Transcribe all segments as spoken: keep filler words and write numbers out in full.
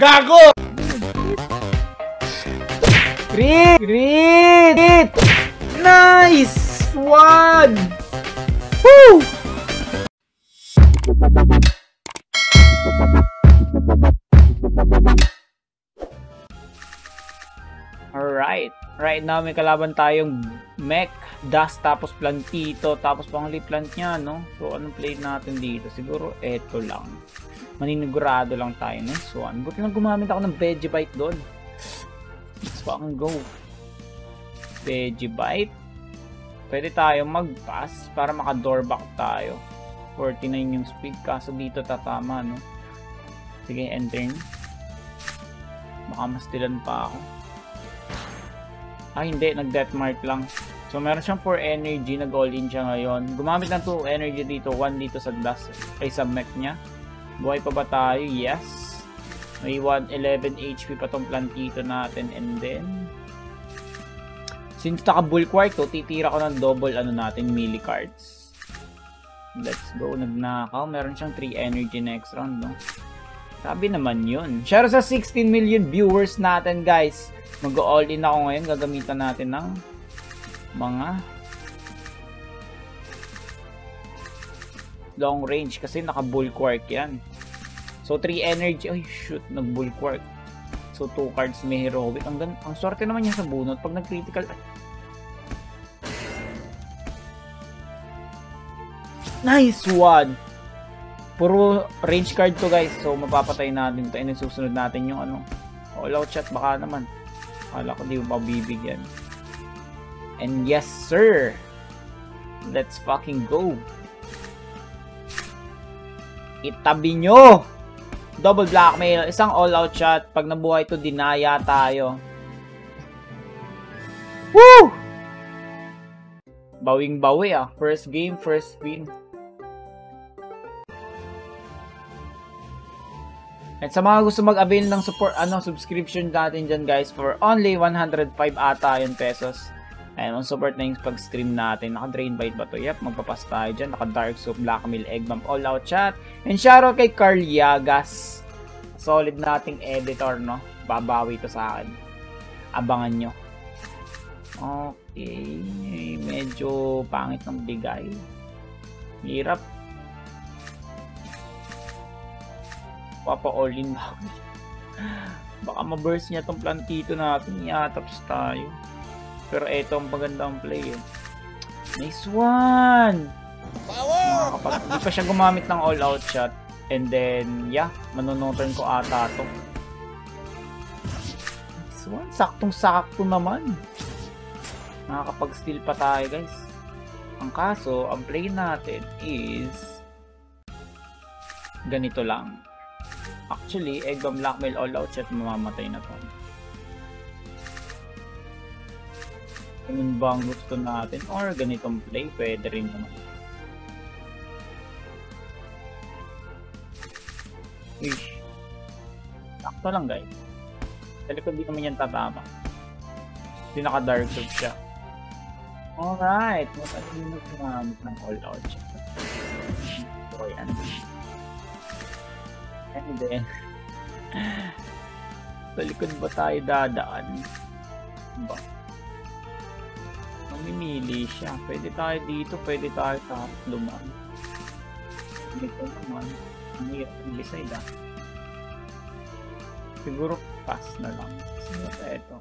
Gago! Crit! Crit! Nice one! Woo! Alright. Right now may kalaban tayong mech, dust, tapos plantito, tapos pangli plant niya, no? So anong play natin dito? Siguro eto lang. Maninigurado lang tayo. Nice one. Buti lang gumamit ako ng Vegibite doon. Let's fucking go. Vegibite. Pwede tayo mag-pass para maka-doorback tayo. forty-nine yung speed. Kaso dito tatama, no? Sige, enter. Baka mastilan pa ako. Ah, hindi. Nag-deathmark lang. So, meron siyang four energy. Nag-all-in siya ngayon. Gumamit ng two energy dito. one dito sa dust. Ay, sa mech niya. Buhay pa ba tayo? Yes. May one eleven H P pa tong plantito natin. And then, since naka-bulwark to, titira ko ng double ano natin, melee cards. Let's go. Nagnakaw. Meron siyang three energy next round, no? Sabi naman yun. Share sa sixteen million viewers natin, guys. Mag-all in ako ngayon. Gagamitan natin ng mga long range kasi naka-bulwark yan. So, three energy. Ay, shoot. Nag-bulwark. So, two cards may heroic. Ang, ang swerte naman niya sa bunot. Pag nag-critical... Nice one! Puro range card to, guys. So, mapapatay natin ito. And then, susunod natin yung ano. All out shot. Baka naman. Akala ko di mo mabibigyan. And yes, sir! Let's fucking go! Itabi nyo! Double blackmail. Isang all-out shot. Pag nabuhay to, dinaya tayo. Woo! Bawing-bawi ah. First game, first win. At sa mga gusto mag-avail ng support, ano, subscription natin dyan, guys, for only one hundred five ata yun pesos. Ayan, ang support na yung pag-stream natin. Naka-drain bite ba to? Yep, magpapas tayo dyan. Naka-dark soup, blackmail, egg bomb, all out chat. And shoutout kay Carl Yagas. Solid nating editor, no? Babawi to sa akin. Abangan nyo. Okay. Medyo pangit ng bigay. Hirap. Papa-all in back. Baka ma-burst niya tong plantito natin. Yataps tayo. Pero eto ang magandang play eh. Nice one! Power! Hindi pa siya gumamit ng all-out shot. And then, yeah, manunoturn ko ata to. Nice one! Saktong-sakto naman. Nakakapag-steal pa tayo, guys. Ang kaso, ang play natin is ganito lang. Actually, egg bomb, blackmail, all-out shot, mamamatay na to. Ganun ba ang gusto natin? Or ganitong play, pwede rin naman. Ish. Sakto lang, guys. Sa likod di naman yan tatama. Hindi naka-dark soup siya. Alright. Matagal mo gumamit ng all-out shot. So, yan. And then, sa likod ba tayo dadaan? Ba? Mamimili siya. Pwede tayo dito, pwede tayo sa luman. Dito naman, ang hirap ang decide ah. Siguro pass na lang. Siguro eto.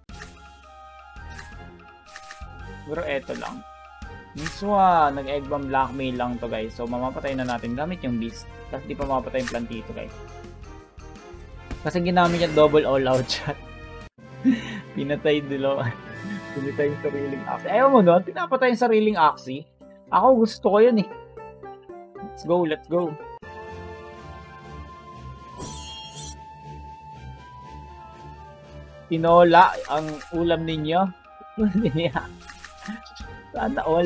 Siguro eto lang. Miswa, nag-egg bomb blackmail lang to, guys. So, mamapatay na natin gamit yung beast. Tapos di pa mamapatay yung plantito, guys. Kasi ginamit niya double all-out shot. Pinatay dilo. Pinatay yung sariling axi. Ayaw mo nun? Pinapatay yung sariling axi. Ako gusto ko yun eh. Let's go, let's go. Tinola ang ulam ninyo. Sana all.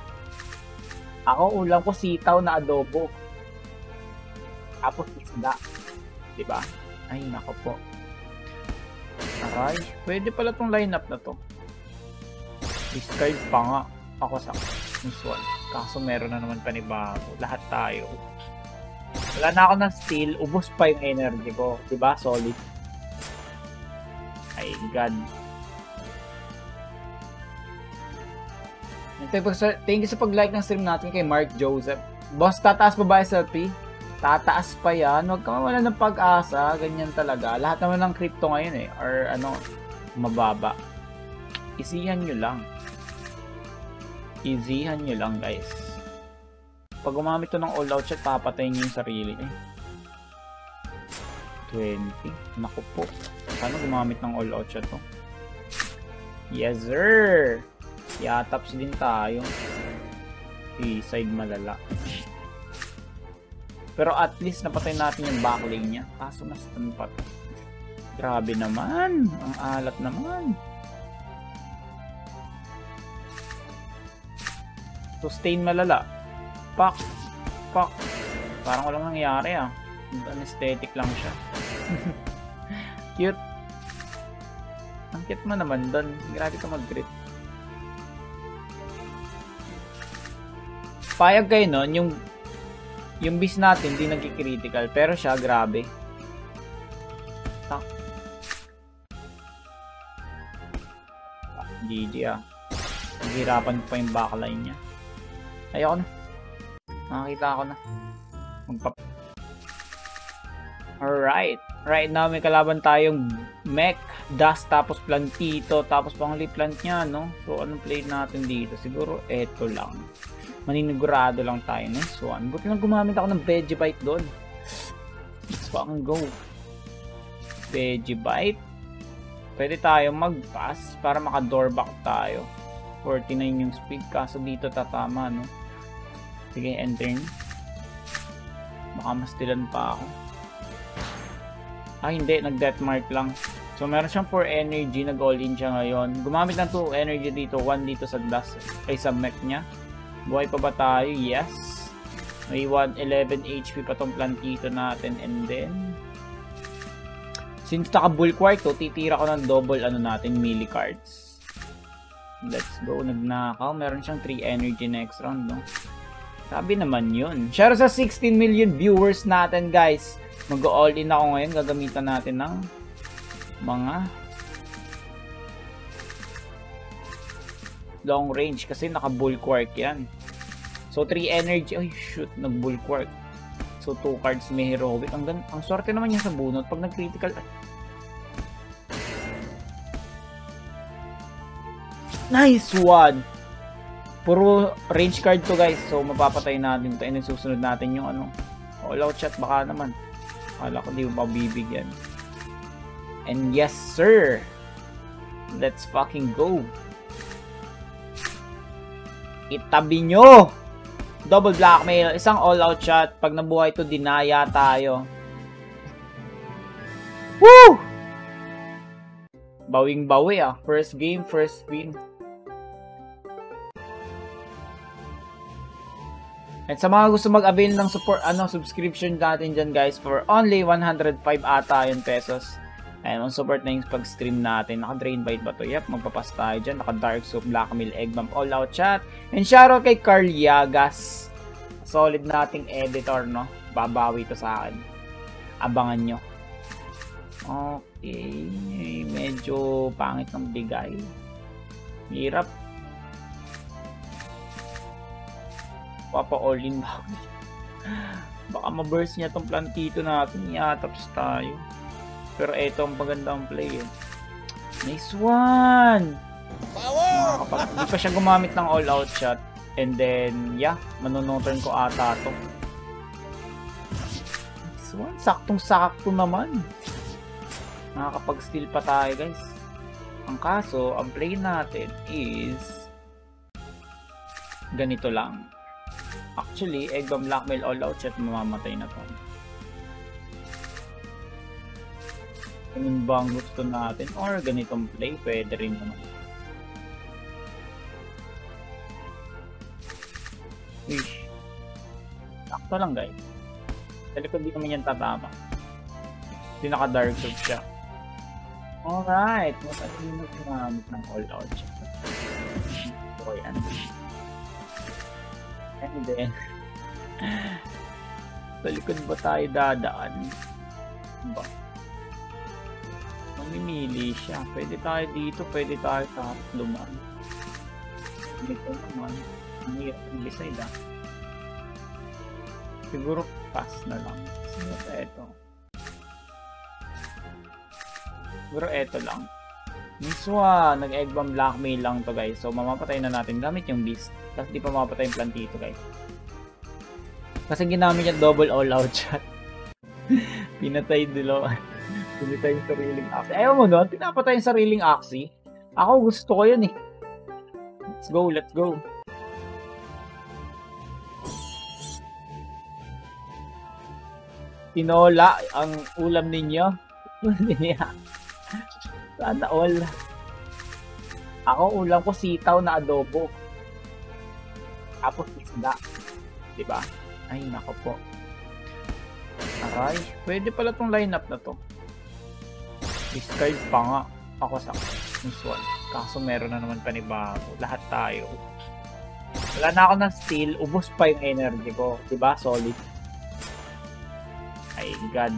Ako ulam ko sitaw na adobo. Tapos isda. Diba? Ay, nako po. Aray, pwede pala tong lineup na to. Discard pa nga. Ako sa this one. Kaso meron na naman panibago. Lahat tayo. Wala na ako ng steal, ubos pa yung energy ko. Diba? Solid. Ay, God. Thank you sa pag-like ng stream natin kay Mark Joseph. Boss, tataas pa ba S L P? Tataas pa yan. Huwag ka mawala ng pag-asa. Ganyan talaga. Lahat naman ng crypto ngayon eh. Or ano, mababa. Easyhan nyo lang. Easyhan nyo lang, guys. Pag gumamit to ng all-out shot, papatayin nyo yung sarili eh. twenty. Naku po. Paano gumamit ng all-out shot to? Yes, sir! Yataps din tayo. E-side malala. Pero at least napatay natin yung backlane niya. Kaso na-stun pa to. Grabe naman. Ang alat naman. Sustain malala. Pak. Pak. Parang walang nangyari ah. Anesthetic lang siya. Cute. Ang cute mo naman doon. Grabe ka mag-grit. Payag kayo nun, yung yung beast natin hindi nagki-critical, pero siya grabe. Tak. Ah, G G ah. Hihirapan pa yung backline niya. Ayoko na. Nakakita ako na. Magpap... Alright. Right now may kalaban tayong mech, dust, tapos plantito, tapos pang plant niya, no? So anong play natin dito? Siguro eto lang. Maninigurado lang tayo. Nice one. Buti lang gumamit ako ng Vegibite doon. Let's fucking go. Vegibite. Pwede tayo mag-pass para maka-doorback tayo. forty-nine yung speed. Kaso dito tatama, no? Sige, enter. Baka mastilan pa ako. Ah, hindi. Nag-deathmark lang. So, meron siyang four energy. Nag-all in siya ngayon. Gumamit ng two energy dito. one dito sa dust. Ay, sa mech niya. Buhay pa ba tayo? Yes. May one eleven H P pa tong plantito natin. And then, since naka-bulwark to, titira ko ng double ano natin, melee cards. Let's go. Nagnakaw. Meron siyang three energy next round, no? Sabi naman yun. Share sa sixteen million viewers natin, guys. Mag-all in ako ngayon. Gagamitan natin ng mga long range kasi naka-bulwark yan. So, three energy. Ay, shoot. Nag-bulwark. So, two cards may heroic. Ang, ang swerte naman niya sa bunot. Pag nag-critical... Nice one! Puro range card to, guys. So, mapapatay natin ito. And then, susunod natin yung ano. All-out shot. Baka naman. Akala ko di mo mabibigyan. And yes, sir! Let's fucking go! Itabi nyo! Double blackmail, isang all-out shot. Pag nabuhay to, dinaya tayo. Woo! Bawing-bawi ah. First game, first win. At sa mga gusto mag-avail ng support, ano, subscription natin dyan, guys, for only one hundred five ata yun pesos. Ayan, ang support na yung pag-stream natin. Naka-drain bite ba to? Yep, magpapas tayo dyan. Naka-dark soup, blackmail, egg bomb, all-out chat. And shoutout kay Carl Yagas. Solid nating editor, no? Babawi to sa akin. Abangan nyo. Okay. Medyo pangit ng bigay. Hirap. Papa-all in ba? Baka ma-burst niya tong plantito natin. Yataps tayo. Pero eto ang magandang play eh. Nice one! Power! Hindi pa siya gumamit ng all-out shot. And then, yeah, manunoturn ko ata to. Nice one! Saktong-sakto naman. Nakakapag-steal pa tayo, guys. Ang kaso, ang play natin is ganito lang. Actually, egg bomb, blackmail, all-out shot, mamamatay na to. Ganun ba ang gusto natin? Or ganitong play, pwede rin naman. Wish. Sakto lang, guys. Sa likod di naman yan tatama. Hindi naka-dark soup siya. Alright. Matalino ginamit ng all-out siya. So, yan. And then, Sa likod ba tayo dadaan? Ba? Mamimili siya. Pwede tayo dito, pwede tayo tatlo man. Dito naman. Ang hirap ang decide ah. Siguro pass na lang. Siguro eto. Siguro eto lang. Miswa, nag-egg bomb blackmail lang to guys. So mamapatay na natin gamit yung beast. Tapos di pa mamapatay yung plantito guys. Kasi ginamit niya double all out shot. Pinatay dilo. Pinatay yung sariling Axie. Ayaw mo nun? Pinapatay yung sariling Axie. Ako gusto ko yun eh. Let's go, let's go. Tinola ang ulam ninyo. Sana all. Ako ulam ko sitaw na adobo. Tapos isda. Diba? Ay, nako po. Aray, pwede pala tong lineup na to. Discard pa nga. Ako sa this one. Kaso meron na naman panibago. Lahat tayo. Wala na ako ng steal. Ubos pa yung energy ko. Diba? Solid. Ay, God.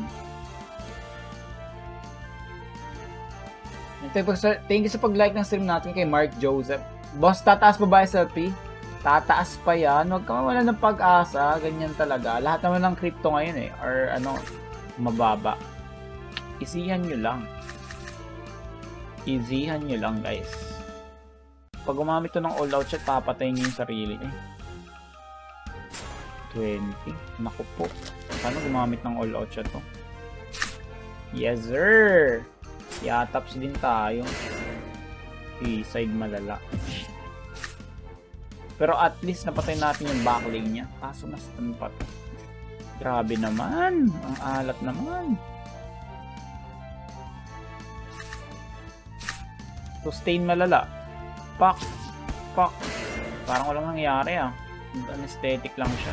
Thank you sa pag-like ng stream natin kay Mark Joseph. Boss, tataas pa ba S L P? Tataas pa yan. Huwag ka mawala ng pag-asa. Ganyan talaga. Lahat naman ng crypto ngayon eh. Or ano, mababa. Easyhan nyo lang. Easyhan nyo lang guys. Pag gumamit to ng all out shot, papatayin nyo yung sarili eh. twenty. Naku po. Paano gumamit ng all out shot to? Yes sir! Yataps din tayo. I-side malala. Pero at least napatay natin yung backlane niya. Kaso na-stun pa to. Grabe naman. Ang alat naman. Sustain malala. Pak. Pak. Parang walang nangyari ah. Anesthetic lang siya.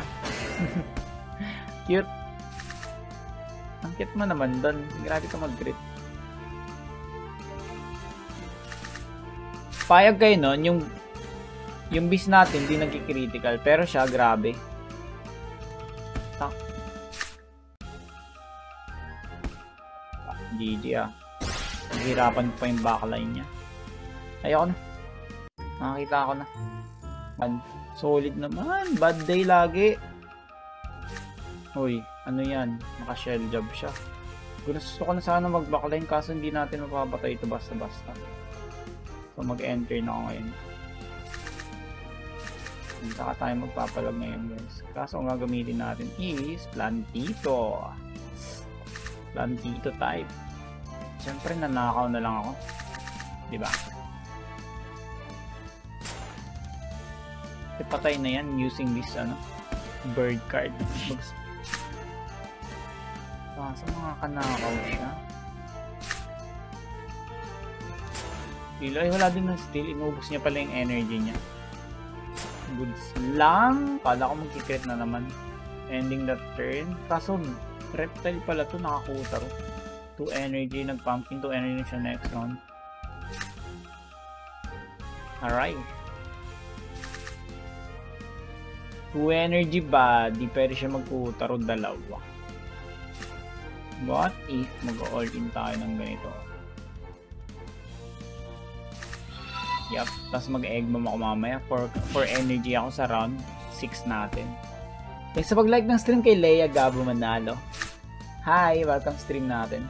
Cute. Ang cute mo naman doon. Grabe ka mag-grit. Payag kayo nun, yung yung beast natin hindi nagki-critical, pero siya grabe. Tak. G G ah. Hirapan pa yung backline niya. Ayoko na. Nakakita ako na. Man, solid naman. Bad day lagi. Uy, ano yan? Naka-shell job siya. Gusto ko na sana mag-backline kaso hindi natin mapapatay ito basta-basta. So mag-enter na ako ngayon. Saka tayo magpapalag ngayon guys. Kaso ang gagamitin natin is plantito. Plantito type. Siyempre nanakaw na lang ako. Diba? Patay na yan using this ano, bird card. Kaso mga kanakaw siya. Dilo ay wala din ng steal. Inubos niya pala yung energy niya. Goods lang. Kala ko magkikrit na naman. Ending that turn. Kaso reptile pala to. Nakakutaro. two energy. Nag-pumpkin. two energy siya next round. Alright. two energy ba? Di pwede siya magkutaro. Dalawa. What if mag-all in tayo ng ganito? Yup, tapos mag-egg bomb ako mamaya for, for energy ako sa round six natin. Thanks sa pag-like ng stream kay Leia Gabo Manalo. Hi, welcome stream natin.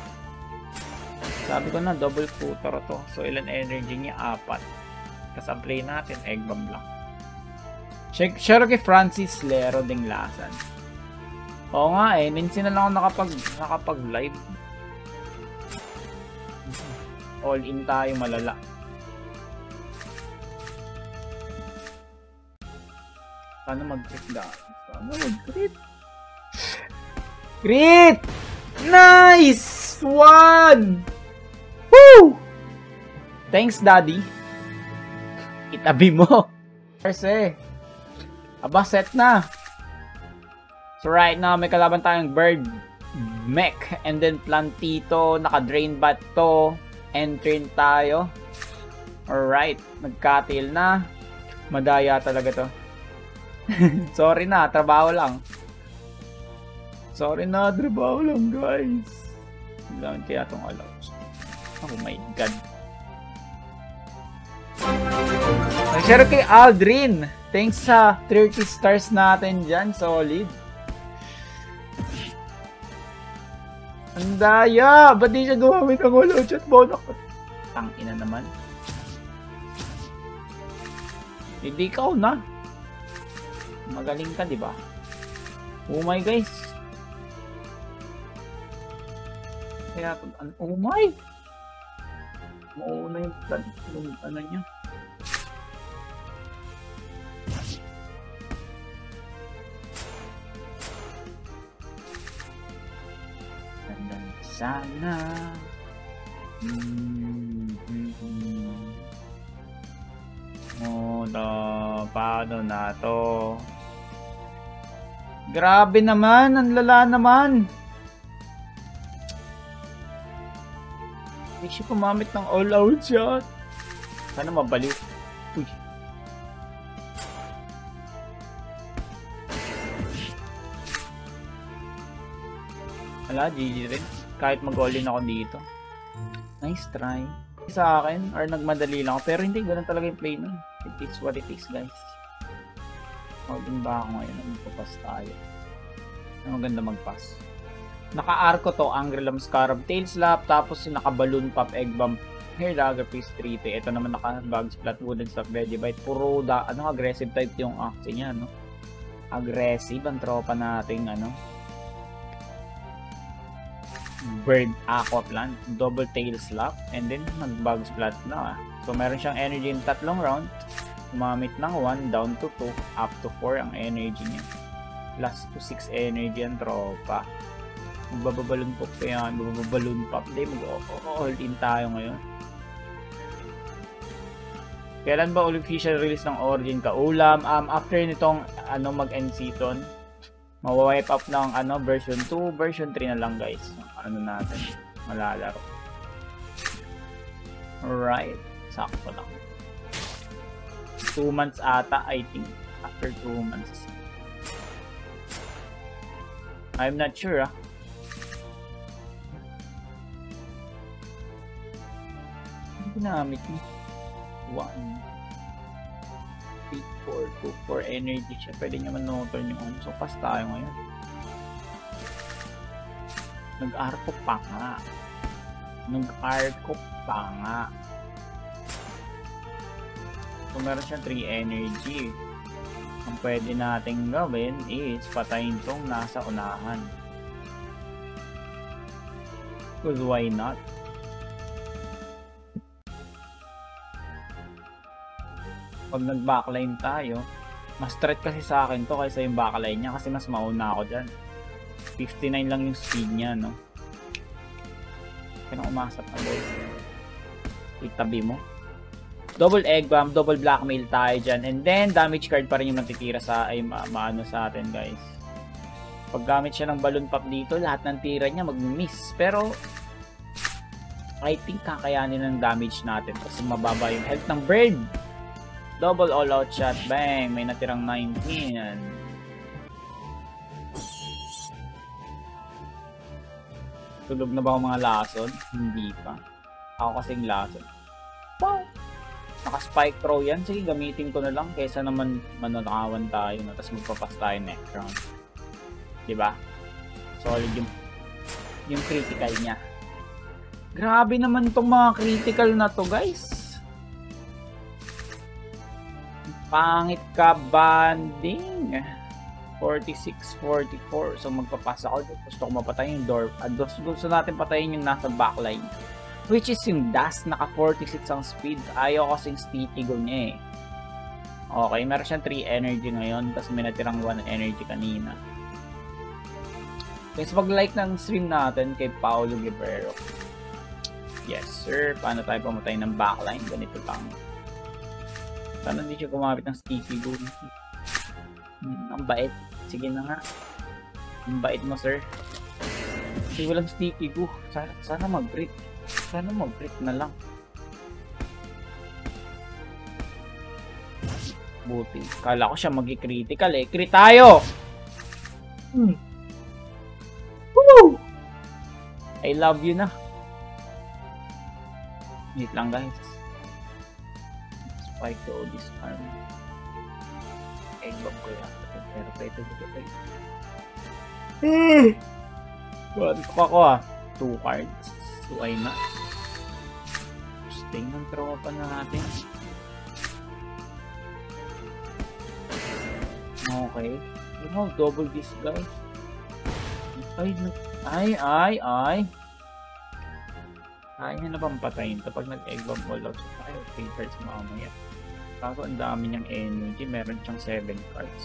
Sabi ko na, double putar to. So, ilan energy niya? Apat. Tapos ang play natin, egg bomb lang. Check, share kay Francis Lero Dinglasan. Oo nga eh, minsan na lang ako nakapag, nakapag-live. All in tayo malala. Paano mag-crit dahil? Paano mag-crit? Crit! Nice! One! Woo! Thanks, Daddy. Itabi mo. Kasi, aba, set na. So right now, may kalaban tayong bird mech and then plantito. Naka-drain bat to. Entrin tayo. Alright, nagka-tail na. Madaya talaga to. Sorry na, trabaho lang. Sorry na, trabaho lang guys. Gamit kaya itong allows. Oh my god. Nag-share kay Aldrin. Thanks sa thirty stars natin dyan. Solid. Ang daya. Ba't di siya gumamit ng hollow chat bonok? Tangina naman. Hindi ikaw na. Magaling ka, di ba? Oh my guys. Kaya, oh my! Mauna yung, yung ano niya. Sana. Mm-hmm. Oh, no. Paano na to? Grabe naman. Ang lala naman. Hindi siya kumamit ng all-out shot. Sana mabaliw. Uy. Wala, G G rin. Kahit mag-all-in ako dito. Nice try. Sa akin, or nagmadali lang ako. Pero hindi, ganun talaga yung play nun. It is what it is, guys. Mag-in ba ako ngayon? Magpapas tayo. Ang maganda mag-pass. Naka-arco to, Angrelam Scarab, Tail Slap, tapos yung naka-balloon pop, egg bump, hair dagger, face three T. Ito naman naka-bug splat, wooden stock, Vegibite. Puro da, ano, aggressive type yung action niya, no? Aggressive ang tropa nating, ano, Bird Aqua Plant, double tail slap, and then nag-bug splat na. So meron siyang energy in tatlong round. Umamit ng one, down to two, up to four ang energy niya. Plus to six energy ang tropa. Magbababalon pop pa yan, magbabalon pop. Hindi, mag-all in tayo ngayon. Kailan ba ulit official release ng Origin ka? Ulam, um, after nitong ano, mag-end season, mawawipe up ng ano, version two, version three na lang guys. Ano natin, malalaro. Alright, sakto lang. two months ata, I think. After two months. I'm not sure ah. Ginamit mo. one, three, four, two, four energy siya. Pwede nyo man-noturn yung ano. So, pass tayo ngayon. Nag-arco pa nga. Nag-arco pa nga. So, meron siya three energy. Ang pwede nating gawin is patayin tong nasa unahan. Because why not? Pag nag-backline tayo, mas threat kasi sa akin to kaysa yung backline niya kasi mas mauna ako dyan. fifty-nine lang yung speed niya, no? Kaya umasap na boy. Itabi mo. Double egg bomb, double blackmail tayo dyan. And then, damage card pa rin yung natitira sa, ay ma maano sa atin, guys. Pag gamit siya ng balloon pop dito, lahat ng tira niya mag-miss. Pero, I think kakayanin ng damage natin kasi mababa yung health ng bird. Double all-out shot, bang! May natirang nineteen. Tulog na ba ako mga lason? Hindi pa. Ako kasing lason. Wow! Naka-spike throw yan. Sige, gamitin ko na lang kaysa naman mananakawan tayo na tapos magpapas tayo next round. Diba? Solid yung, yung critical niya. Grabe naman itong mga critical na to, guys. Pangit ka, banding. forty-six, forty-four. So magpapasa ako. Gusto ko mapatay yung door. At gusto natin patayin yung nasa backline. Which is yung dust. Naka forty-six ang speed. Ayaw kasing sticky go niya eh. Okay, meron siyang three energy ngayon. Tapos may natirang one energy kanina. Guys, pag-like ng stream natin kay Paolo Guerrero. Yes sir. Paano tayo pamatay ng backline? Ganito lang. Sana hindi siya gumamit ng sticky go. Hmm, ang bait. Sige na nga. Ang bait mo, sir. Kasi walang sticky go. Sana, sana mag-break. Sana mag-break na lang. Buti. Kala ko siya mag-critical eh. Crit tayo! Hmm. I love you na. Wait lang guys. Spike to all this arm. Egg bomb ko yan. Pero pwede ko tayo. Buwan ko ako ah. Two cards. So ay na. Stay ng tropa natin. Okay. You know, double this guy. Ay, ay, ay, ay. Kaya niya na bang patayin ito pag nag-egg bomb all out? Ay, okay, cards mamaya. Kaso ang dami niyang energy. Meron siyang seven cards.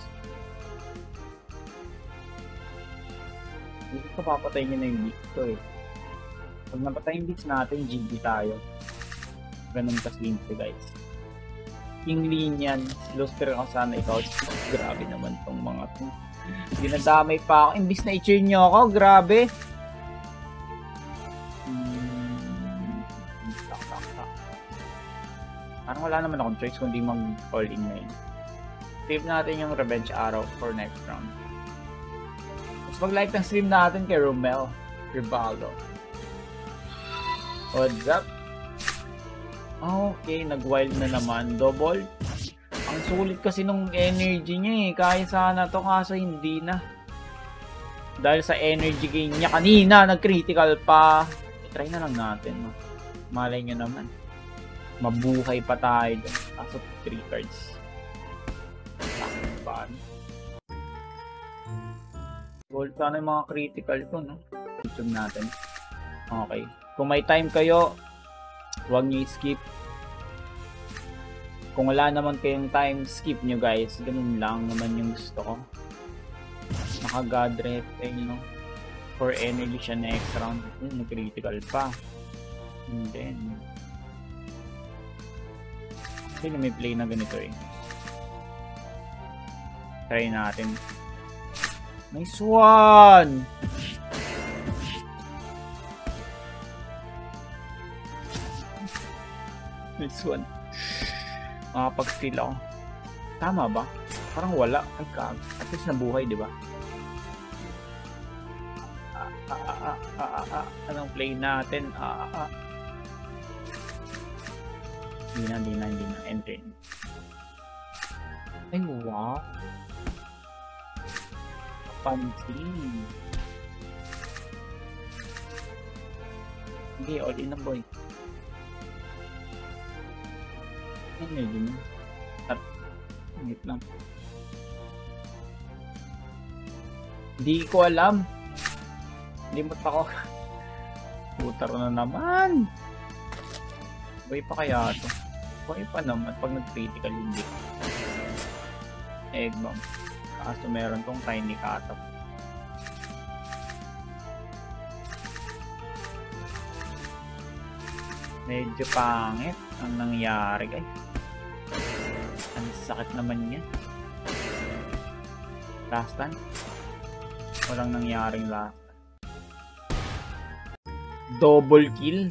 Hindi ko papatayin niya na yung beats ko eh. Pag napatay yung beats natin, G G tayo. Ganun ka-simple guys. King Linian, Luster ako sana ikaw. Grabe naman tong mga to. Dinadamay pa ako. Imbis na i-cheer nyo ako, grabe. Hmm. Tak, tak, tak. Parang wala naman akong choice kundi mag-all in na yun. Save natin yung Revenge Arrow for next round. Mas mag-like ng stream natin kay Romel Rivaldo. What's up? Okay, nag-wild na naman. Double. Ang sulit kasi nung energy niya eh. Kaya sana to kaso hindi na. Dahil sa energy gain niya kanina, nag-critical pa. I-try na lang natin. No? Malay nyo naman. Mabuhay pa tayo dyan. Kaso three cards. Takpan. Gold sana yung mga critical ko, no? YouTube natin. Okay. Kung may time kayo, huwag nyo skip. Kung wala naman kayong time, skip nyo guys. Ganun lang naman yung gusto ko. Naka-god rep, eh, you know. For energy siya next round. Hmm, critical pa. And then, kasi may play na ganito eh. Try natin. Nice one! Nice one. Makapag-steal ako. Tama ba? Parang wala. At least nabuhay, di ba? Ah, ah, ah, ah, ah, ah. Anong play natin? Ah, ah, ah. Hindi na, hindi na, hindi na. Enter. Ay, wow. Pansin. Hindi, all in na boy. Ano yun? At, hangit lang. Hindi ko alam. Limot ako. Putar na naman. Boy pa kaya ito? Boy pa naman pag nag-critical hindi. Egg bomb. Kaso meron tong tiny cut-up. Medyo pangit ang nangyari guys. Ang sakit naman niya. Last time. Walang nangyaring last time. Double kill.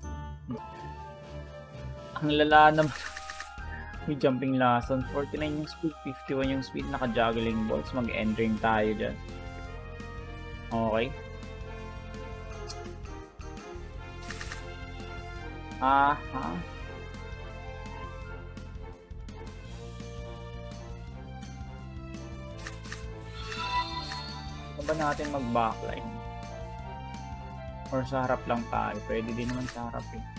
Ang lala naman. May jumping lesson. forty-nine yung speed, fifty-one yung speed. Naka-juggling balls. Mag-end ring tayo dyan. Okay. Aha. Ito ba natin mag-backline? Or sa harap lang tayo? Pwede din naman sa harap eh.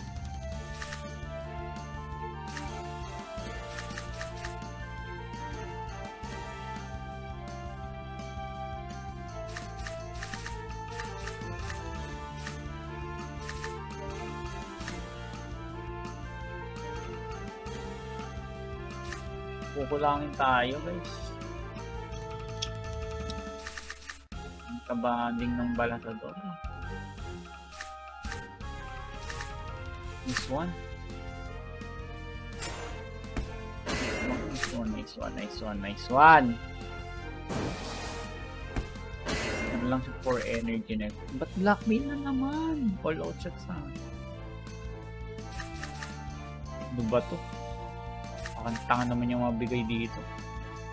Kukulangin tayo guys. Ang kabanding ng balatador. This one. Nice one, nice one, nice one, nice one. Ano lang siya for energy na. Ba't blackmail na naman? All out shots na. Ano ba to? Pakantanga naman yung mabigay dito.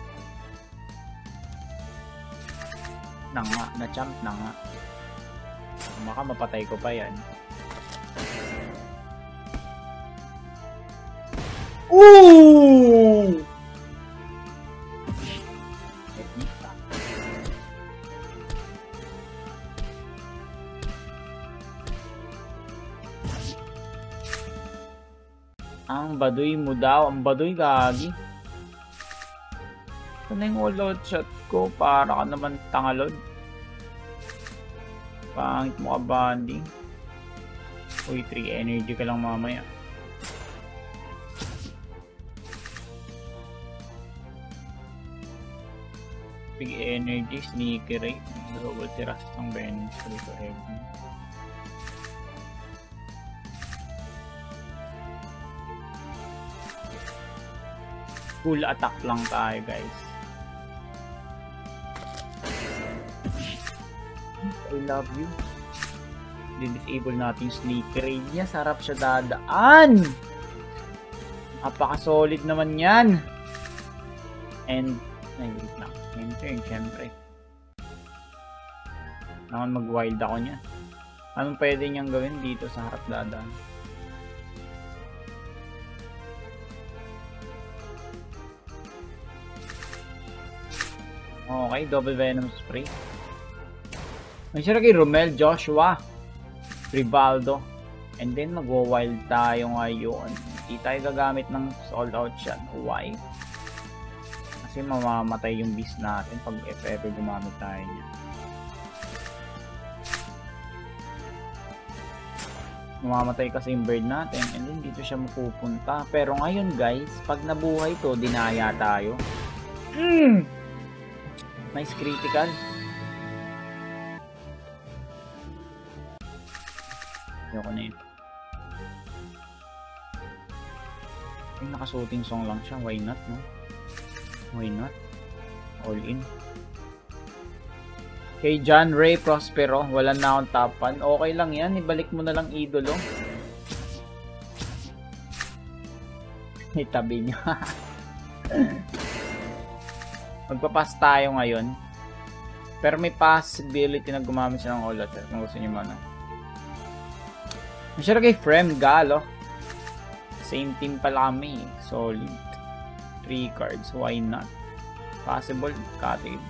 Na nga, na-champ na nga. Baka mapatay ko pa yan. Ooh! Ang baduy mo daw. Ang baduy, gagi. Ito na yung all-out shot ko. Para ka naman tangalod. Pangit mo ka, Bandy. Uy, three energy ka lang mamaya. Big energy, sneaky rate. Double tiras ng Venom. Sorry to heaven. Full attack lang tayo, guys. I love you. Di-disable natin yung sneaky raid niya. Sarap siya dadaan. Napaka-solid naman yan. And, ay, wait lang. Enter, syempre. Naman mag-wild ako niya. Anong pwede niyang gawin dito sa harap dadaan? Okay, double venom spray. May sira kay Romel, Joshua, Rivaldo. And then magwa-wild tayo ngayon. Hindi tayo gagamit ng sold out shot. Why? Kasi mamamatay yung beast natin pag if ever gumamit tayo niya. Mamamatay kasi yung bird natin and then dito siya mapupunta. Pero ngayon guys, pag nabuhay to, dinaya tayo. Mm! Nice critical. Ayoko na yun. Yung nakasuting song lang siya, why not, no? Why not? All in. Kay John Ray Prospero, wala na akong tapan. Okay lang yan, ibalik mo na lang idolo. Itabi niya. Magpapass tayo ngayon. Pero may possibility na gumamit siya ng all-out set. Kung gusto nyo man. Masyara kay Frem Galo. Same team pala kami. Solid. three cards. Why not? Possible. Cutting.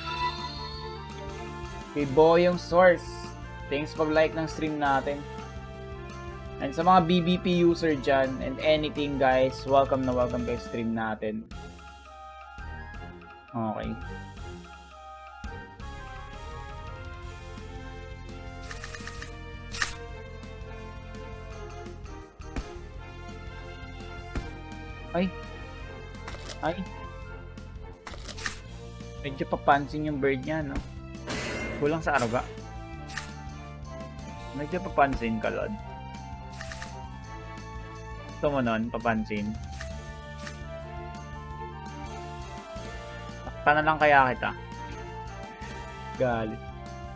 Kay Boyong Source. Thanks pag like ng stream natin. And sa mga B B P user dyan and anything guys, welcome na welcome kay stream natin. Okay. Ay. Ay. Medyo papansin yung bird niya, no? Kulang sa aruga. Medyo papansin ka, Lord. Gusto mo nun, papansin. Takpan na lang kaya kita. Galit.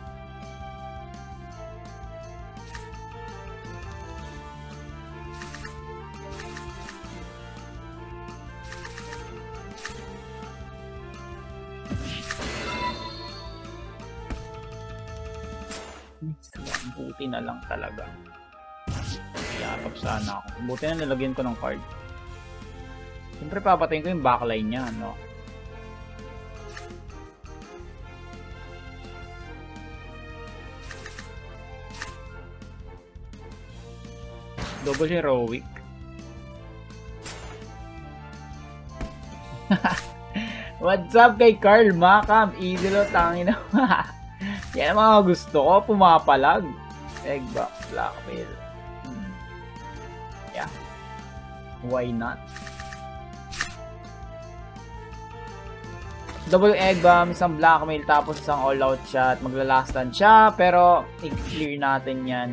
Buti na lang talaga. Iyapap sana ako. Buti na nilagyan ko ng card. Siyempre papatayin ko yung backline niya, no? Double heroic. What's up kay Carl Macam? Idolo, tangin na. Yan ang mga gusto ko, pumapalag. Egg back, blackmail. Hmm. Yeah. Why not? Double egg bomb, isang blackmail, tapos isang all-out shot. Maglalastan siya, pero i-clear natin yan.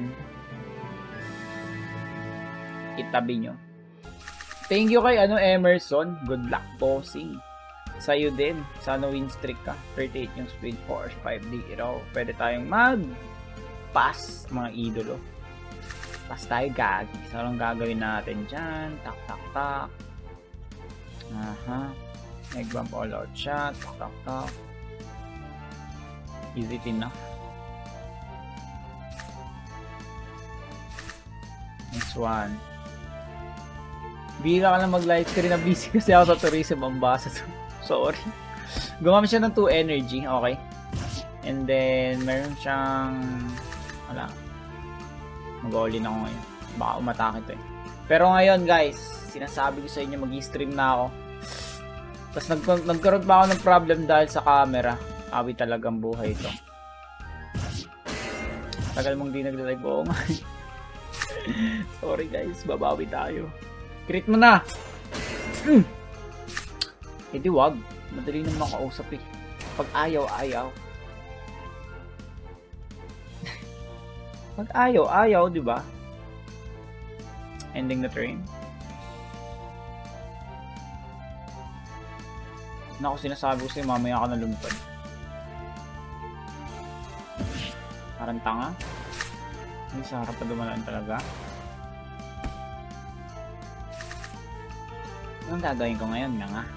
Itabi nyo. Thank you kay ano Emerson. Good luck, bossing. Sa'yo din. Sana win streak ka. thirty-eight yung speed, four five zero. Pwede tayong mag-pass, mga idolo. Pass tayo, gagi. So, anong gagawin natin dyan? Tak, tak, tak. Aha. Egg bump all out shot. Tak, tak, tak. Is it enough? Nice one. Bihira ka lang mag-live screen na busy kasi ako sa tourism ang basa. Sorry. Gumamit siya ng two energy. Okay. And then, meron siyang... Wala. Mag-all-in ako ngayon. Baka umatake to eh. Pero ngayon guys, sinasabi ko sa inyo mag-i-stream na ako. Tapos nag nagkaroon pa ako ng problem dahil sa camera. Awi talagang buhay ito. Tagal mong di nag-live. Oo nga. Sorry guys, babawi tayo. Crit mo na! Mm. Eh di wag. Madali naman makausap eh. Pag ayaw, ayaw. Pag ayaw, ayaw, di ba? Ending the turn. Naku, sinasabi ko sa'yo, mamaya ka na lumipad. Parang tanga. Ay, sa harap pa dumalaan talaga. Anong gagawin ko ngayon nga nga?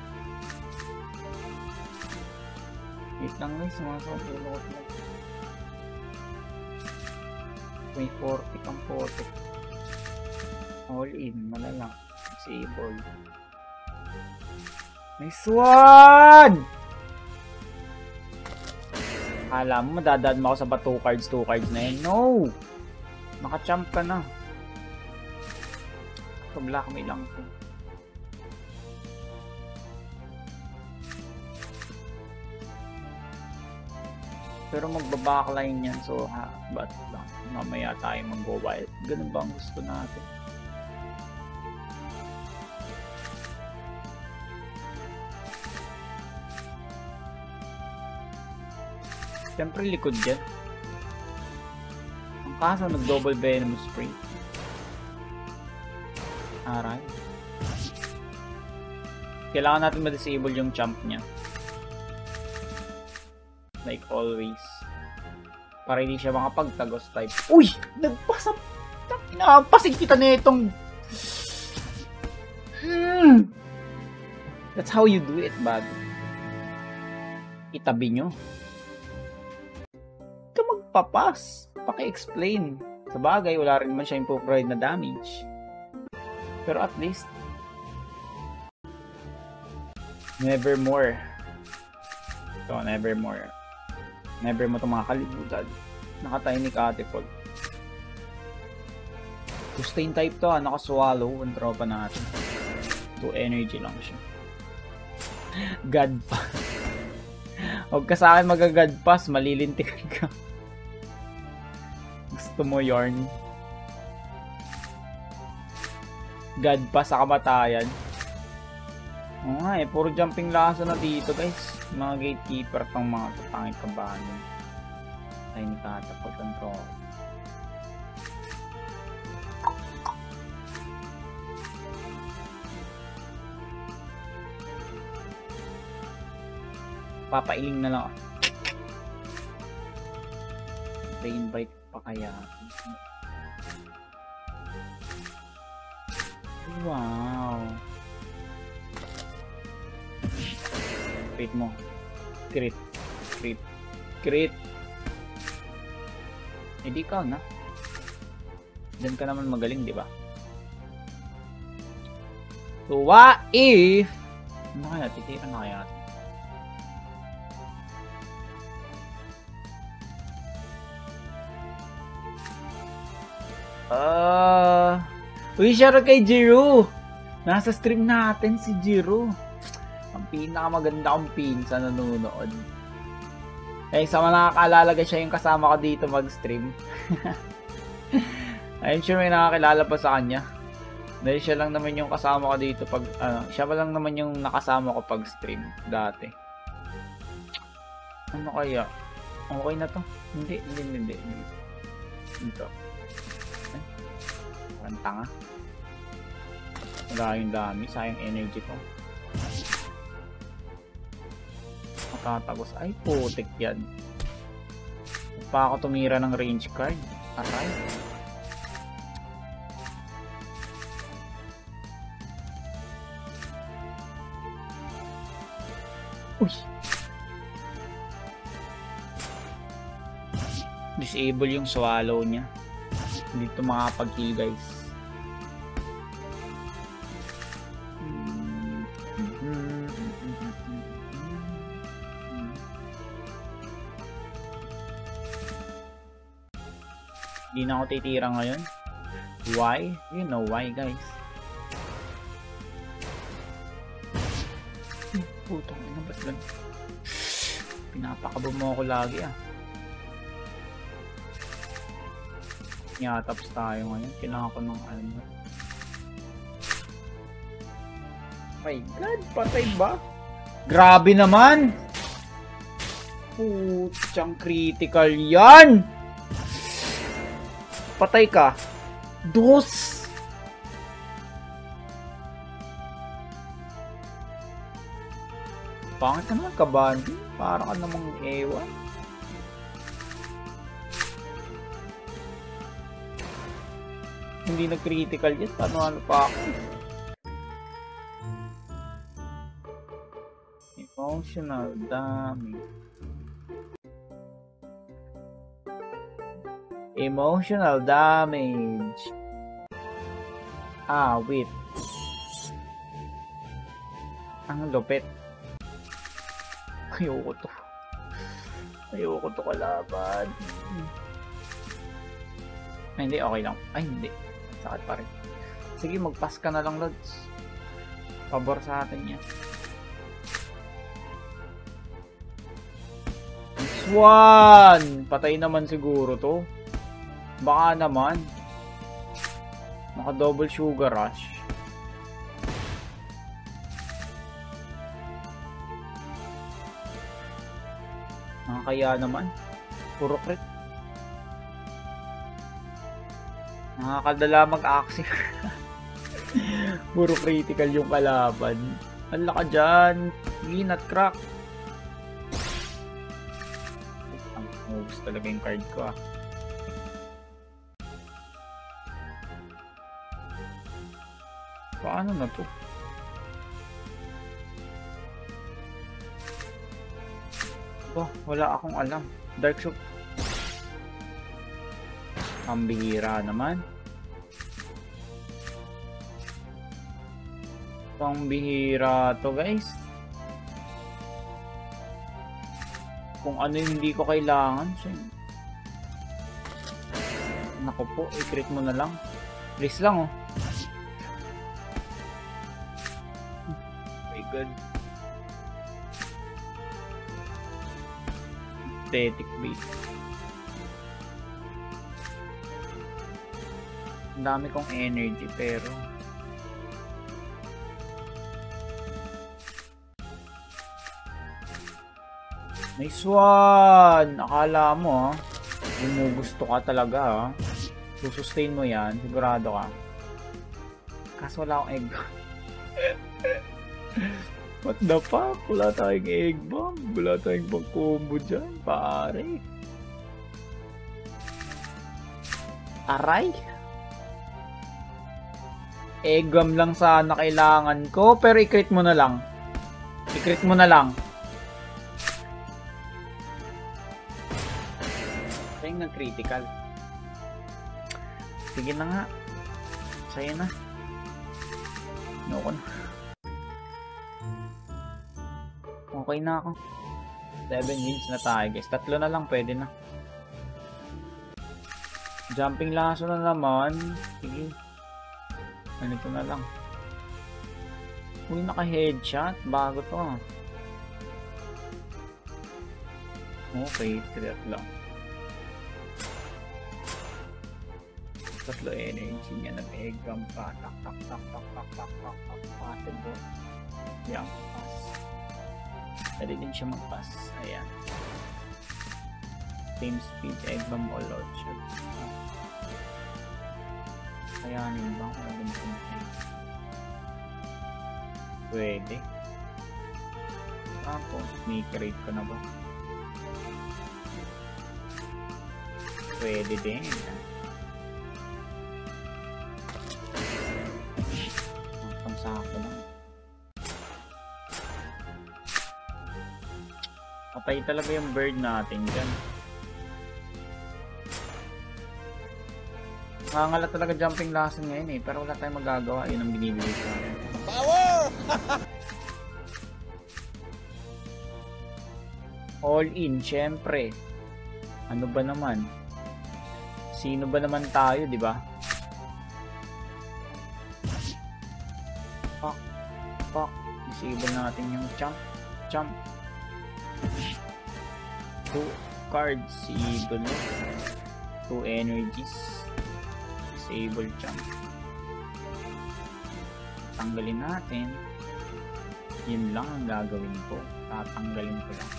Wait lang guys, sumasapulot lang. May forty kang forty. All in, malalang. Disable. Nice one! Akala mo, madadaan mo ako sa ba two cards, two cards na yun? No! Naka-champ ka na. Pag-black may lang ko. Pero magbabackline yan, so ha, ba't lang? Mamaya tayo mag-go wild. Ganun ba ang gusto natin? Siyempre likod dyan. Ang kaso nag-double venom spray. Aray. Kailangan natin ma-disable yung champ niya. Like always. Para hindi siya makapagtagos type. Uy! Nagpasap! Inapasin kita na itong... Hmm. That's how you do it, bad. Itabi nyo. Ito magpapas. Paki-explain. Sa bagay, wala rin naman siya yung provide na damage. Pero at least, nevermore. Ito, nevermore. Never mo itong mga kalibutan. Naka-tiny catapult. Sustain type to ha. Naka-swallow. Ang tropa natin. two energy lang siya. God pa. Huwag ka sa akin mag-God pass. Malilintikan ka. Gusto mo yarn. God pass sa kamatayan. Oo nga eh. Puro jumping laso na dito guys. Mga gatekeeper pang mga tutangit kabahan. Tiny catapult control. Papailing na lang. Invite pa kaya. Wow. Crit mo. Crit. Crit. Crit. Hindi ka na. Diyan ka naman magaling, di ba? So, what if... Ano kaya? Titira na kaya? Ah... Uh, uy, shoutout kay Jiro! Nasa stream natin si Jiro. Ang pinakamaganda kong pinsa nanonood. Eh, sa mga nakakaalala siya yung kasama ko dito mag-stream. I'm sure may nakakilala pa sa kanya. Dahil siya lang naman yung kasama ko dito pag, ano, siya pa lang naman yung nakasama ko pag stream dati. Ano kaya? Okay na to? Hindi, hindi, hindi. hindi. Ito. Ay, parang tanga. Wala yung dami, sayang energy ko. Matatagos. Ay, putik yan. Pa ako tumira ng range card. Aray. Uy. Disable yung swallow niya. Hindi ito makapag-heal guys. Hindi na ako titira ngayon. Why? You know why, guys. Putong ina, ba't lang? Pinapakaba mo ako lagi ah. Nyataps tayo ngayon. Kailangan ko ng ano. My God, patay ba? Grabe naman! Putsang critical yan! Patay ka. Dos! Pangit naman ka, Bandi. Parang ka namang ewan. Hindi nag-critical yun. Paano ano pa ako? Emotional damage. Emotional damage. Ah, wait. Ang lupit. Ayoko to. Ayoko to kalaban. Ay, hindi. Okay lang. Ay, hindi. Sakit pa rin. Sige, mag-pass ka na lang, Lods. Pabor sa atin yan. Swan! Patay naman siguro to. Baka naman. Maka double sugar rush. Nakakaya naman. Puro crit. Nakakadala mag-axing. Puro critical yung kalaban. Hala ka dyan. Ginat crack. Ang moves talaga yung card ko ah. Paano na to? Oh, wala akong alam. Dark Soup. Ang bihira naman. Pang bihira to, guys. Kung ano yung hindi ko kailangan. So, naku po, i-crit mo na lang. Please lang, oh. My God. Pathetic beat. Ang dami kong energy pero nice one! Akala mo ha, gusto ka talaga ha. Susustain mo yan, sigurado ka. Kaso wala akong egg. What the fuck? Wala tayong egg bomb. Wala tayong pang combo dyan, pare. Aray. Egg bomb lang sana kailangan ko. Pero i-crit mo na lang. I-crit mo na lang. Sayang ng critical. Sige na nga. Saya na. No ko na. Okay na ako. seven wins na tayo guys. Tatlo na lang pwede na. Jumping lasso na naman. Sige. Ganito na lang. Uy, naka-headshot. Bago to. Okay, three lang. Tatlo energy niya. Nag-egg gun pa. Tak, tak, tak, tak, tak, tak, tak, tak. Possible. Yan. Pass. Pwede din siya mag-pass. Ayan. Same speed, egg bomb o load shot. Kayanin ba? Pwede. Tapos, make rate ko na ba? Pwede din. Pangsako lang. Patay talaga yung bird natin dyan. Nangangalat talaga jumping lesson ngayon eh. Pero wala tayong magagawa. Yun ang binibigay sa akin. Power! All in, syempre. Ano ba naman? Sino ba naman tayo, di ba? Pak, pak. Disable natin yung champ, champ. Two cards, disable. Two energies. Disable champ. Tanggalin natin. Yun lang ang gagawin ko. Tatanggalin ko lang.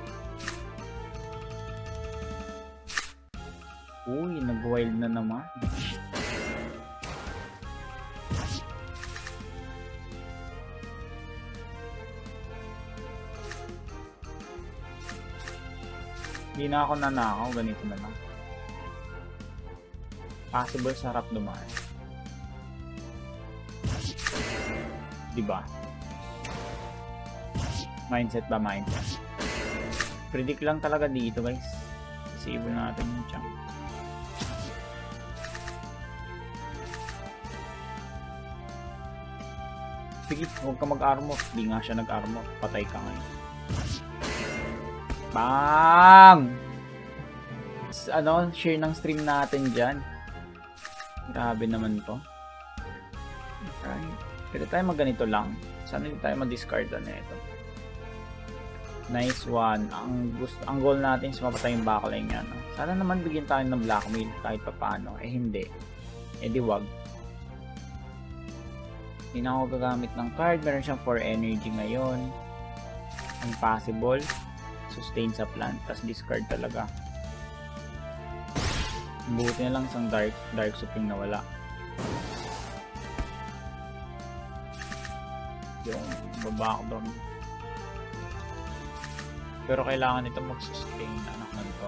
Uy, nag-wild na naman. Hindi na ako nanakaw, ganito na lang. Possible sarap dumaan. Diba? Mindset ba mindset? Predict lang talaga dito guys. Disable natin yung champ. Sige, huwag ka mag-armor. Hindi nga siya nag-armor. Patay ka ngayon. Bang! Ano, share ng stream natin dyan. Grabe naman to. Alright. Pwede tayo mag-ganito lang. Sana hindi tayo mag-discard na ito. Nice one. Ang gusto, ang goal natin is mapatay yung backline niya. No? Sana naman bigyan tayo ng blackmail kahit pa paano. Eh hindi. Eh di wag. Hindi na ako gagamit ng card. Meron siyang four energy ngayon. Impossible. Sustain sa plant. Tapos discard talaga. Buti na lang isang dark, dark supreme na wala. Yung babackdown. Pero kailangan ito mag-sustain. Anak ng to.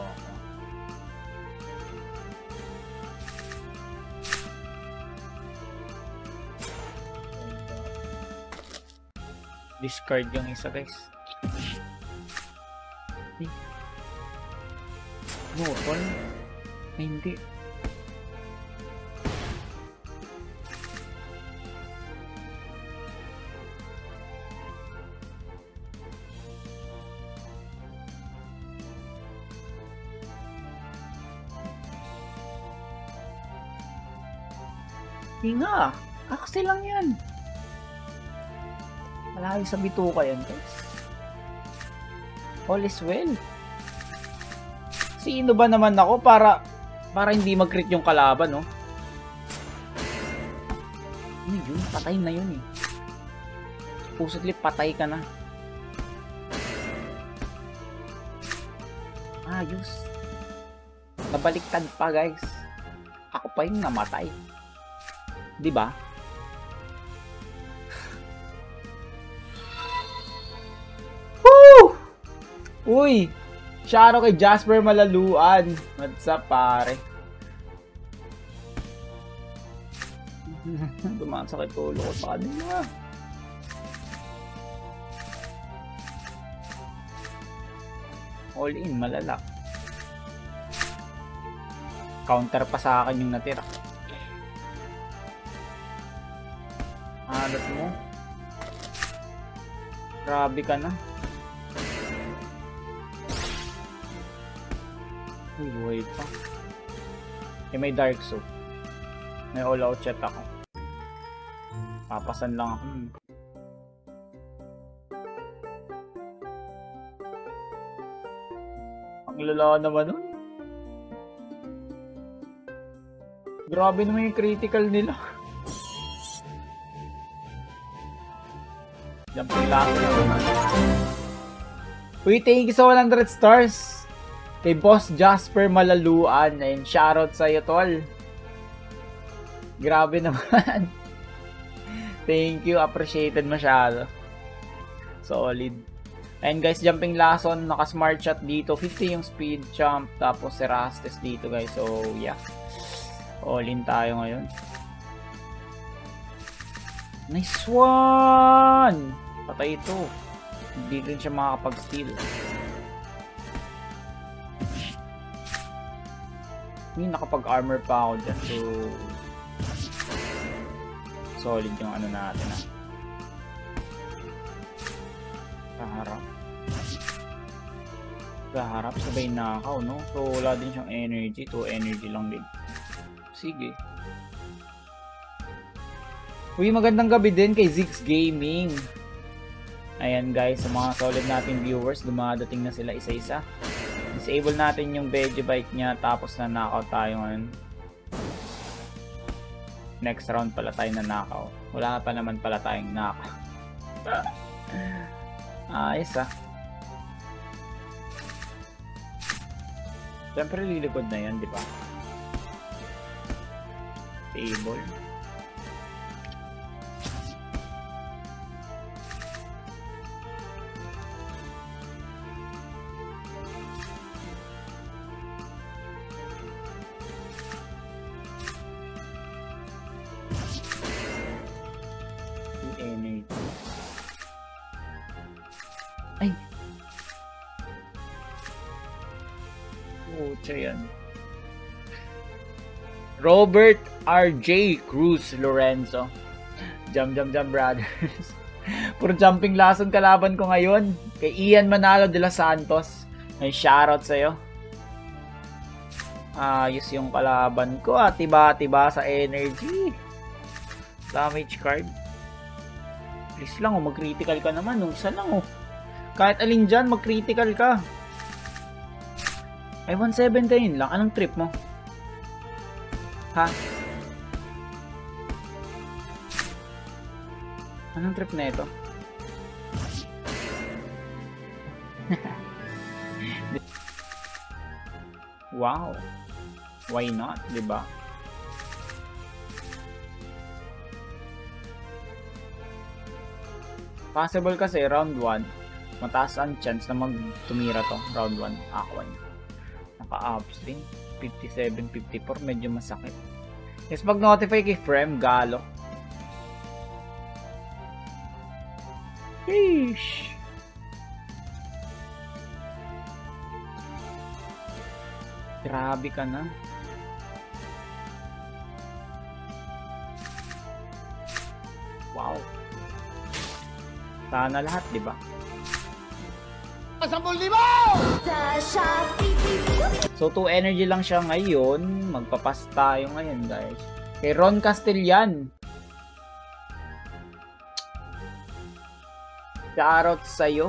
Discard yung isa guys. No, tol. Ay, hindi. Hindi nga. Aksi lang yan. Malayo sa bituka yan guys. All is well. Sino ba naman ako para para hindi mag-crit yung kalaban, no? Ano yun? Patay na yun eh. Supposedly patay ka na. Ayos. Nabaliktad pa guys. Ako pa yung namatay. Diba? Woo! Uy! Shoutout kay Jasper Malaluan. What's up, pare? Tumasakit ulo ko sa kanila. All in, malalak. Counter pa sa akin yung natira. Alat mo. Grabe ka na. Uy, buhay pa. Eh, may dark soup. May all out chat ako. Papasan lang ako. Hmm. Ang lala naman nun. Grabe naman yung critical nila. Jumping lang. Uy, thank you sa one hundred stars. Kay Boss Jasper Malaluan. And shoutout sa iyo, tol. Grabe naman. Thank you. Appreciated masyado. Solid. And guys, jumping lason. Naka-smart shot dito. fifty yung speed jump. Tapos Erastes dito guys. So, yeah. All in tayo ngayon. Nice one! Patay ito. Hindi rin siya makakapag-steal. Hindi nakapag-armor pa ako dyan. So, solid yung ano natin ah. Kaharap. Kaharap. Sabay nakaw, no? So, wala din siyang energy. two energy lang din. sige. Uy, magandang gabi din kay Zix Gaming. Ayan guys, sa mga solid nating viewers, dumadating na sila isa-isa. Disable natin yung Vegebite niya, tapos na knockout tayo ngayon. Next round pala tayo na knockout. Wala pa naman pala tayong knockout. Ayos ah. Siyempre lilikod na yan, di ba? Table. Energy. Ay! Oh, yan. Robert R J Cruz Lorenzo. Jump, jump, jump, brothers. Puro jumping lason kalaban ko ngayon. Kay Ian Manalo de los Santos. May shoutout sa'yo. Ayos yung kalaban ko. Ah, tiba-tiba sa energy. Damage card. Please lang, oh, mag-critical ka naman. Nung isa lang, oh. Kahit alin dyan, mag-critical ka. Ay, one seventeen lang. Anong trip mo? Ha? Anong trip na ito? Wow. Why not, diba? Possible kasi round one, mataas ang chance na mag-tumira to. Round one, Aqua niya. Naka-upstream. fifty-seven fifty-four, medyo masakit. Yes, mag-notify kay Frem Galo. Sheesh. Grabe ka na. Wow. Sana lahat, di ba? So, two energy lang siya ngayon. Magpapas tayo ngayon, guys. Kay Ron Castellan. Shoutout sa'yo.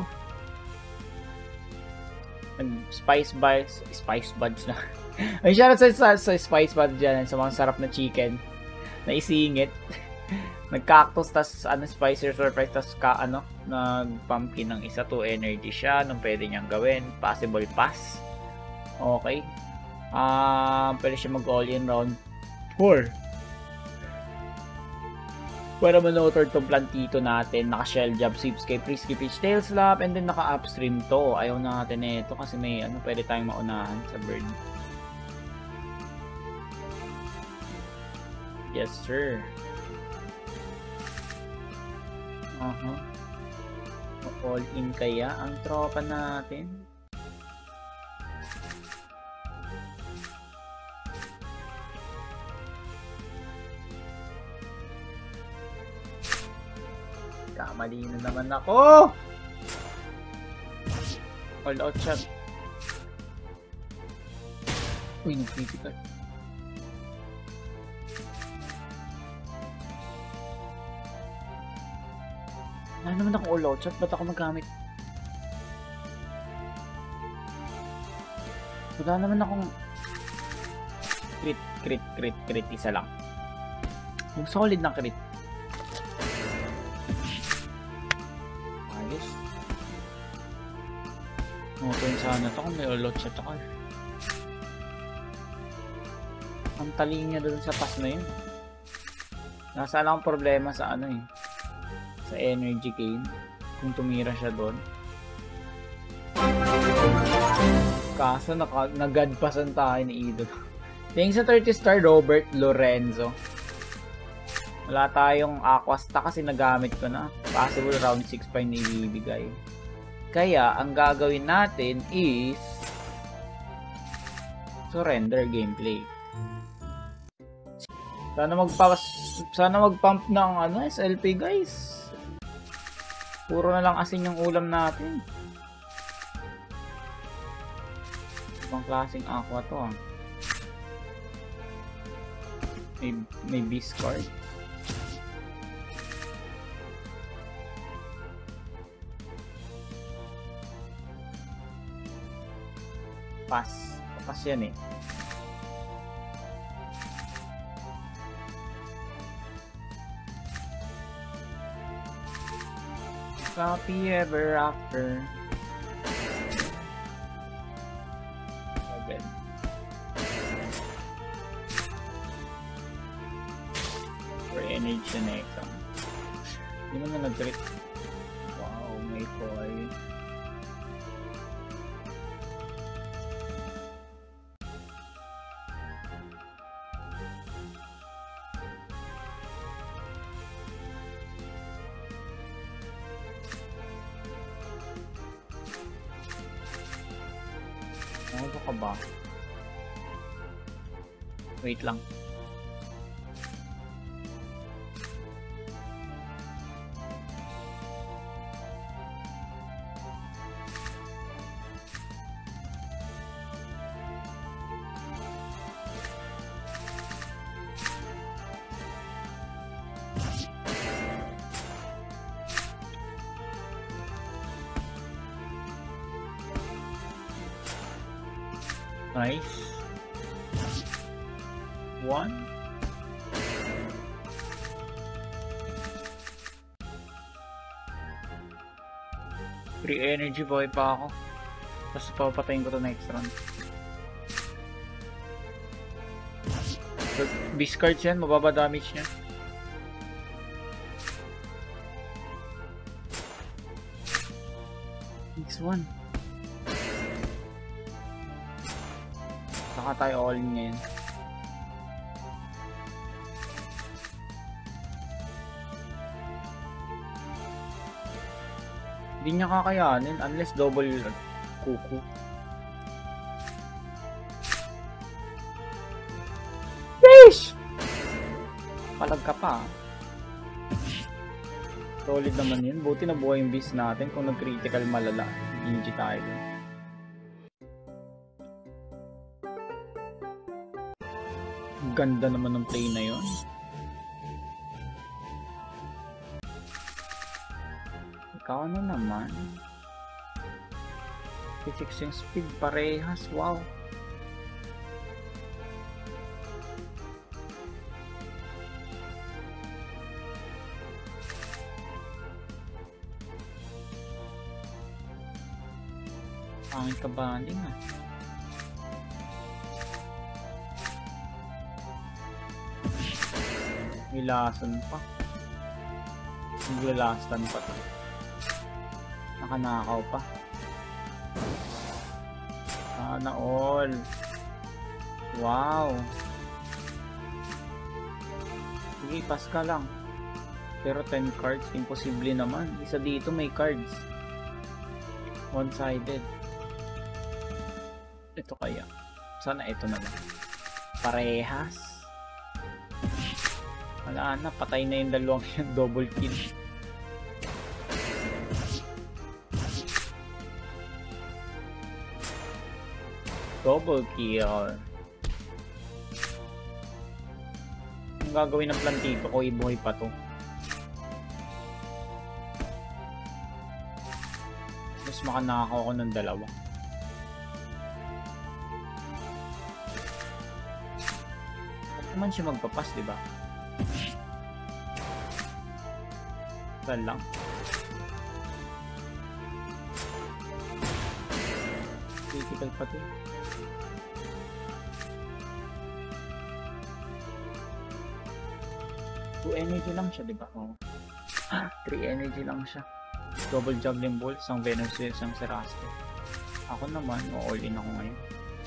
Nag-spice buds. Spice buds na. Ay, shoutout sa, sa, sa spice buds dyan. Sa mga sarap na chicken. Na isingit. Nag-cactus, tas ano, spicer surprise, tas ka, ano, nag-pumpkin ng isa, two energy siya, nung pwede niyang gawin, possible pass. Okay. Ah, uh, pwede siya mag-all-in round four. Para manotor tong plantito natin, naka-shell job, sweepscape, frisky pitch, tail slap, and then naka-upstream to. Ayaw na natin ito kasi may, ano, pwede tayong maunahan sa bird. Yes, sir. Uh-huh. All in kaya ang tropa natin. Kamali na naman ako. All out shot. Uy, nag-critical. Wala naman akong all out shot, ba't ako magamit? Wala naman akong crit, crit, crit, crit, isa lang. Yung solid na crit. Ayos. Mutuin sana to kung may all out shot ako. Ang tali niya doon sa pass na yun. Nasa lang ang problema sa ano eh. Sa energy gain kung tumira siya doon. Kaso nag-godpasan tayo ni Idol. Thanks sa thirty star Robert Lorenzo. Wala tayong Aquasta kasi nagamit ko na. Possible round six pa yung ibibigay. Kaya ang gagawin natin is surrender gameplay. Sana magpa sana mag-pump ng ano S L P, guys. Puro na lang asin yung ulam natin. Ibang klaseng aqua to ah. May, may beast card. Pass. Pass yan eh. Happy ever after. Seven. For energy na exam. Hindi mo na nag-crit. Wow, may koi. Ano ka ba? Wait lang. Nice. One. Free energy boy pa ako. Tapos papatayin ko to next round. So, discards yan, mababa damage niya. Next one. Saka tayo all in ngayon. Hindi niya kakayanin unless double kuku. Fish! Palag ka pa. Solid naman yun. Buti na buhay yung beast natin. Kung nag-critical malala, G G tayo. Ganda naman ng play na yun. Ikaw na naman. fifty-six yung speed, parehas. Wow. Pangit ka banding ah. May lason pa. Maglalastan pa to. Nakanakaw pa. Sana all. Wow. Sige, pass ka lang. Pero ten cards, imposible naman. Isa dito may cards. One-sided. Ito kaya. Sana ito na lang. Parehas. Wala na, patay na yung dalawang yan, double kill. Double kill. Ang gagawin ng plantito ko, ibuhay pa to. Mas makanakaw ako ng dalawa. At naman siya magpapas, diba? Saan lang? Critical pa to. two energy lang siya, diba? Oh. three energy lang siya. Double juggling ball, isang Venus, isang Seraste. Ako naman, all in ako ngayon.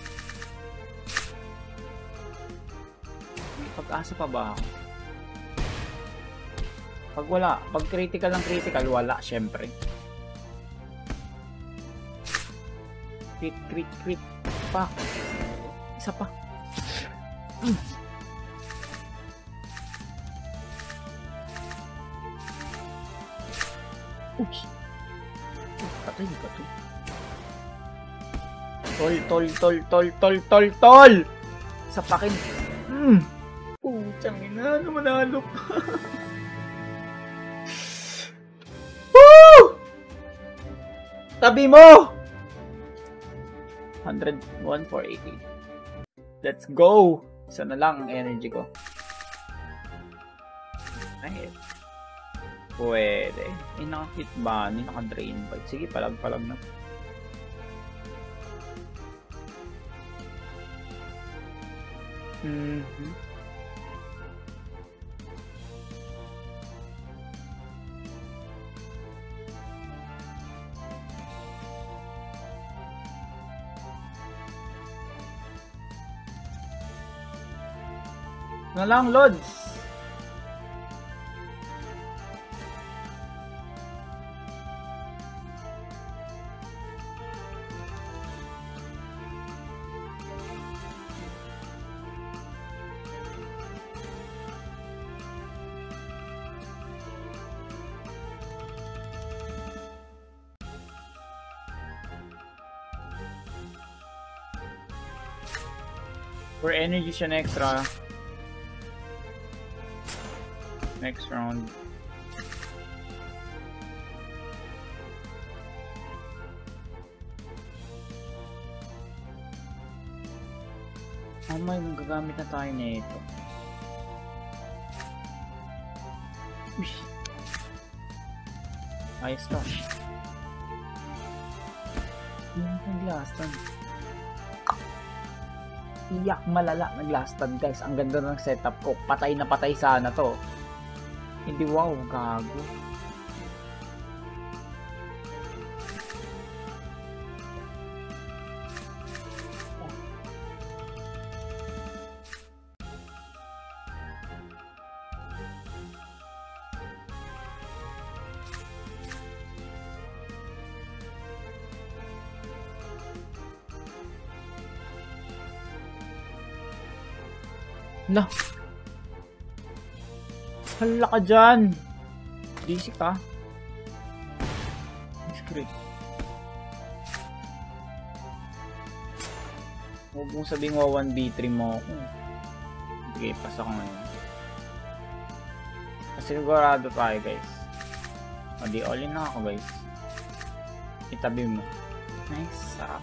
May pag-asa pa ba ako? Pag wala, pag critical ng critical, wala, syempre. Crit, crit, crit. Pa. Isa pa. Mm. Oops. Patay ka to. Tol, tol, tol, tol, tol, tol, tol! Sa pakin. Mm. Puta. Tiyang ina, ano manalo pa? Woo! Tabi mo! one oh one, four eighty. Let's go! Isa na lang ang energy ko. Ay, pwede. Eh, naka-hit ba? Naka-drain bite. Sige, palag-palag na. Mm-hmm. Na lang, Lods. For energy siya extra. Next round. Oh my, magagamit na tayo na ito. Uy. Ayos to. Yung naglastan. Iyak malala naglastan guys. Ang ganda ng setup ko. Patay na patay sana to. Hindi, wow, gago. Lah. Hala ka dyan! D C ka? Script. Huwag mong sabing one B three mo ako. Sige, pas ako ngayon. Sigurado tayo guys. O di all in na ako guys. Itabi mo. Nice. Sarap.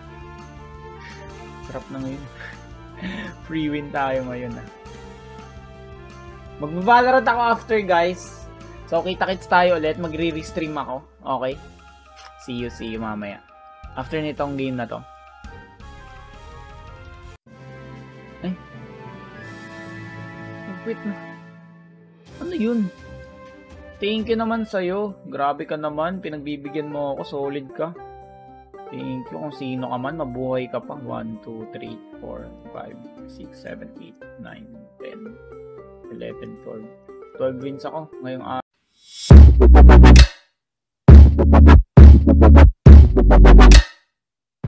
Sarap na ngayon. Free win tayo ngayon ah. Mag-Valorant ako after guys. So kita-kits tayo ulit. Magre-restream ako. Okay? See you, see you mamaya. After nitong game na to. Ay. Mag-quit na. Ano yun? Thank you naman sa'yo. Grabe ka naman. Pinagbibigyan mo ako. Solid ka. Thank you. Kung sino ka man, mabuhay ka pa. one, two, three, four, five, six, seven, eight, nine, ten, eleven, twelve. twelve wins ako ngayong araw.